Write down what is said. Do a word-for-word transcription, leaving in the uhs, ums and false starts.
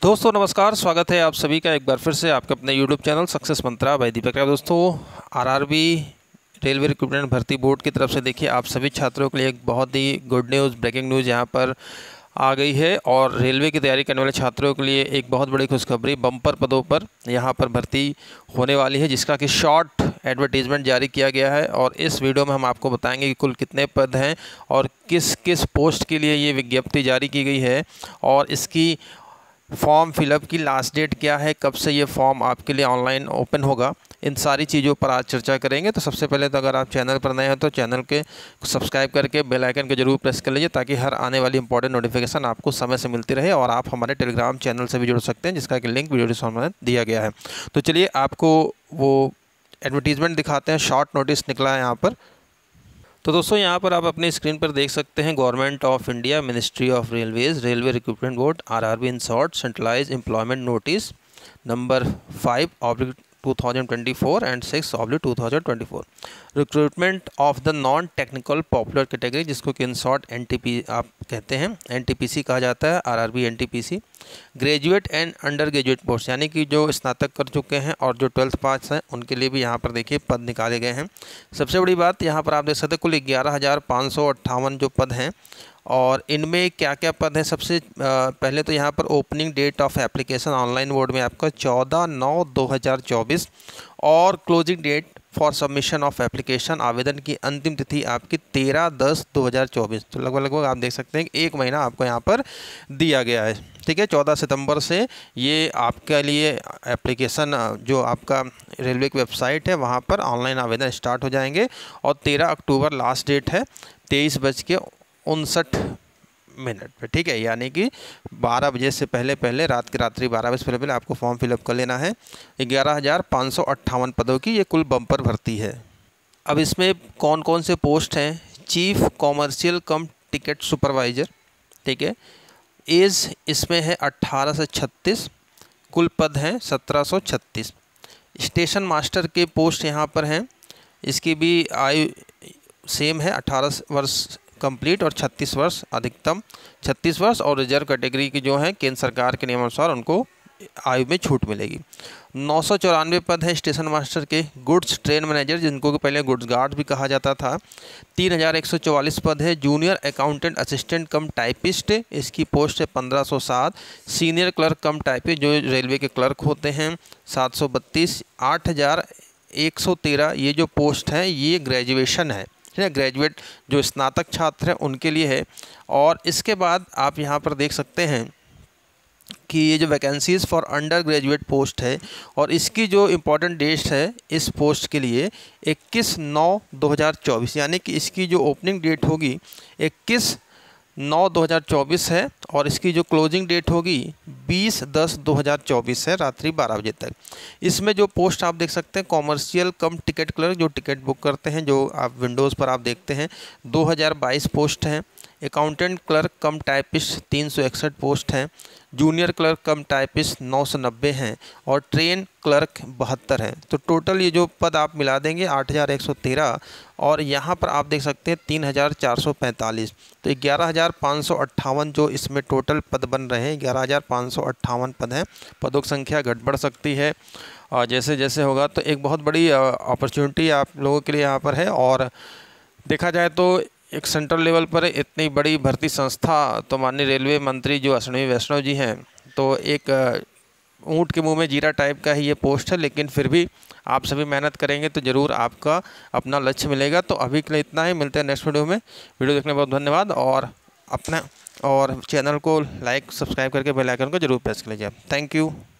दोस्तों नमस्कार, स्वागत है आप सभी का एक बार फिर से आपके अपने YouTube channel success mantra by Deepak. दोस्तों आरआरबी रेलवे रिक्रूटमेंट भर्ती बोर्ड की तरफ से देखिए आप सभी छात्रों के लिए एक बहुत ही गुड न्यूज़, ब्रेकिंग न्यूज़ यहाँ पर आ गई है। और रेलवे की तैयारी करने वाले छात्रों के लिए एक बहुत बड़ी खुशखबरी, बम्पर पदों पर यहाँ पर भर्ती होने वाली है, जिसका कि शॉर्ट एडवर्टीज़मेंट जारी किया गया है। और इस वीडियो में हम आपको बताएंगे कि कुल कितने पद हैं और किस किस पोस्ट के लिए ये विज्ञप्ति जारी की गई है, और इसकी फॉर्म फिलअप की लास्ट डेट क्या है, कब से ये फॉर्म आपके लिए ऑनलाइन ओपन होगा, इन सारी चीज़ों पर आज चर्चा करेंगे। तो सबसे पहले तो अगर आप चैनल पर नए हैं तो चैनल के सब्सक्राइब करके बेल आइकन को जरूर प्रेस कर लीजिए, ताकि हर आने वाली इंपॉर्टेंट नोटिफिकेशन आपको समय से मिलती रहे। और आप हमारे टेलीग्राम चैनल से भी जुड़ सकते हैं, जिसका कि लिंक वीडियो डिस्क्रिप्शन में दिया गया है। तो चलिए आपको वो एडवर्टीज़मेंट दिखाते हैं। शॉर्ट नोटिस निकला है यहाँ पर। तो दोस्तों यहाँ पर आप अपनी स्क्रीन पर देख सकते हैं, government of India, ministry of railways, railway recruitment board, RRB in short, centralize employment notice number five oblique two thousand twenty four and six oblique two thousand twenty four. Recruitment of the non technical popular category, जिसको कि in short NTP आप कहते हैं, NTPC कहा जाता है, RRB NTPC. Graduate and undergraduate post, यानी कि जो स्नातक कर चुके हैं और जो ट्वेल्थ पास हैं, उनके लिए भी यहाँ पर देखिए पद निकाले गए हैं। सबसे बड़ी बात यहाँ पर आप देख सकते हैं, कुल ग्यारह हज़ार पाँच सौ अट्ठावन जो पद हैं। और इनमें क्या क्या पद हैं, सबसे पहले तो यहाँ पर opening date of application online mode में आपका चौदह नौ दो हज़ार चौबीस, और closing date for submission of application, आवेदन की अंतिम तिथि आपकी तेरह दस दो हज़ार चौबीस। तो लगभग लगभग आप देख सकते हैं कि एक महीना आपको यहाँ पर दिया गया है। ठीक है, चौदह सितंबर से ये आपके लिए एप्लीकेशन जो आपका रेलवे की वेबसाइट है वहाँ पर ऑनलाइन आवेदन स्टार्ट हो जाएंगे। और तेरह अक्टूबर लास्ट डेट है, तेईस बज के उनसठ मिनट पे। ठीक है, यानी कि बारह बजे से पहले पहले, रात की रात्रि बारह बजे से पहले पहले आपको फॉर्म फिलअप कर लेना है। ग्यारह हज़ार पाँच सौ अट्ठावन पदों की ये कुल बम्पर भर्ती है। अब इसमें कौन कौन से पोस्ट हैं? Chief commercial cum ticket supervisor. ठीक है, एज इसमें है अट्ठारह से छत्तीस, कुल पद हैं सत्रह सौ छत्तीस। स्टेशन मास्टर के पोस्ट यहाँ पर हैं, इसकी भी आयु सेम है, अठारह वर्ष कंप्लीट और छत्तीस वर्ष अधिकतम, छत्तीस वर्ष। और रिजर्व कैटेगरी की जो है केंद्र सरकार के नियमानुसार उनको आयु में छूट मिलेगी। नौ सौ चौरानवे पद है स्टेशन मास्टर के। गुड्स ट्रेन मैनेजर, जिनको कि पहले गुड्स गार्ड भी कहा जाता था, तीन हज़ार एक सौ चौवालीस पद है। Junior accountant assistant cum typist, इसकी पोस्ट है पंद्रह सौ सात। सीनियर क्लर्क कम टाइपिस्ट, जो रेलवे के क्लर्क होते हैं, सात सौ बत्तीस। आठ हज़ार एक सौ तेरह ये जो पोस्ट हैं ये ग्रेजुएशन है, ग्रेजुएट जो स्नातक छात्र हैं उनके लिए है। और इसके बाद आप यहाँ पर देख सकते हैं कि ये जो vacancies for undergraduate post है, और इसकी जो इम्पोर्टेंट डेट है इस पोस्ट के लिए इक्कीस नौ दो हज़ार चौबीस, यानी कि इसकी जो ओपनिंग डेट होगी इक्कीस नौ दो हज़ार चौबीस है, और इसकी जो क्लोजिंग डेट होगी बीस दस दो हज़ार चौबीस है, रात्रि बारह बजे तक। इसमें जो पोस्ट आप देख सकते हैं, कॉमर्शियल कम टिकट क्लर्क, जो टिकट बुक करते हैं, जो आप विंडोज़ पर आप देखते हैं, दो हज़ार बाईस पोस्ट हैं। अकाउंटेंट क्लर्क कम टाइपिस्ट तीन सौ इकसठ पोस्ट हैं। जूनियर क्लर्क कम टाइपिस्ट नौ सौ नब्बे हैं, और ट्रेन क्लर्क बहत्तर हैं। तो टोटल ये जो पद आप मिला देंगे आठ हज़ार एक सौ तेरह, और यहाँ पर आप देख सकते हैं तीन हज़ार चार सौ पैंतालीस। तो ग्यारह हज़ार पाँच सौ अट्ठावन जो इसमें टोटल पद बन रहे हैं, ग्यारह हज़ार पाँच सौ अट्ठावन पद हैं। पदों की संख्या घट बढ़ सकती है और जैसे जैसे होगा, तो एक बहुत बड़ी अपॉर्चुनिटी आप लोगों के लिए यहाँ पर है। और देखा जाए तो एक सेंट्रल लेवल पर इतनी बड़ी भर्ती संस्था, तो माननीय रेलवे मंत्री जो अश्विनी वैष्णव जी हैं, तो एक ऊँट के मुंह में जीरा टाइप का ही ये पोस्ट है। लेकिन फिर भी आप सभी मेहनत करेंगे तो ज़रूर आपका अपना लक्ष्य मिलेगा। तो अभी के लिए इतना ही, मिलते हैं नेक्स्ट वीडियो में। वीडियो देखने में बहुत धन्यवाद, और अपना और चैनल को लाइक सब्सक्राइब करके बेल आइकन को जरूर प्रेस कर लीजिए। Thank you.